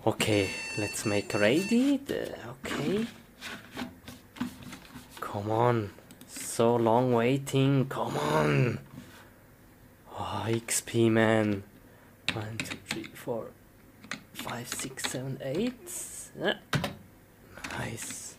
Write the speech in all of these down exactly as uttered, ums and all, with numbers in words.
Okay, let's make ready. The, okay. Come on. So long waiting. Come on. Oh, X P, man. One, two, three, four, five, six, seven, eight. Yeah. Nice.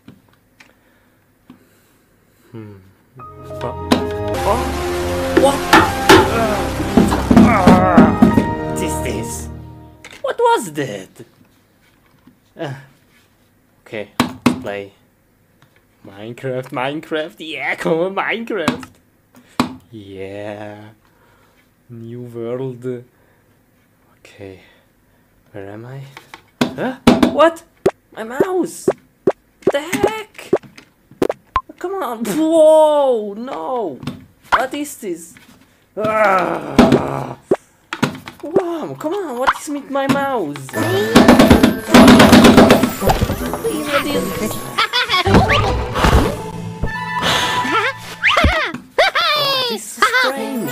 Hmm. Oh. Oh. What? Uh. Uh. What is this? What was that? Uh. Okay, let's play Minecraft. Minecraft. Yeah, come on, Minecraft. Yeah. New world. Okay. Where am I? Huh? What? My mouse! What the heck? Come on! Whoa! No! What is this? Ah. Wow! Come on! What is with my mouse? What is this? Oh, this is strange.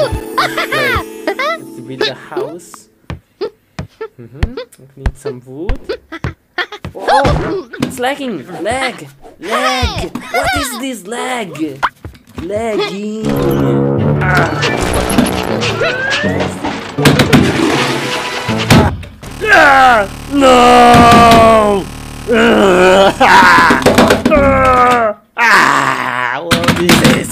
Let's build a house. Mm-hmm. I need some wood. Oh, it's lagging! Lag! Lag! What is this lag? Lagging! Ah. Ah. No! Ah. Ah. What is this?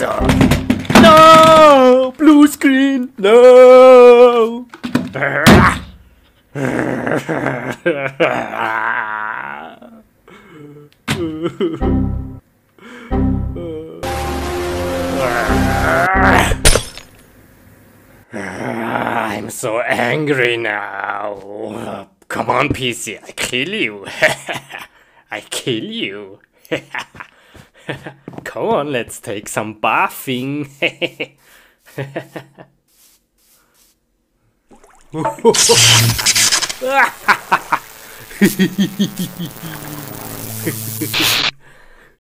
No! Blue screen! No! I'm so angry now. Come on, P C, I kill you. I kill you. Come on, let's take some bathing.